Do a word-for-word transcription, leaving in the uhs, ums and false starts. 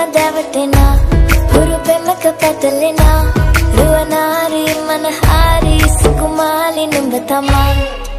දැවටෙනා හුරු පෙමක පැටලෙනා රුවනාරි මනහාරි සුකුමාලි නුඹ තමා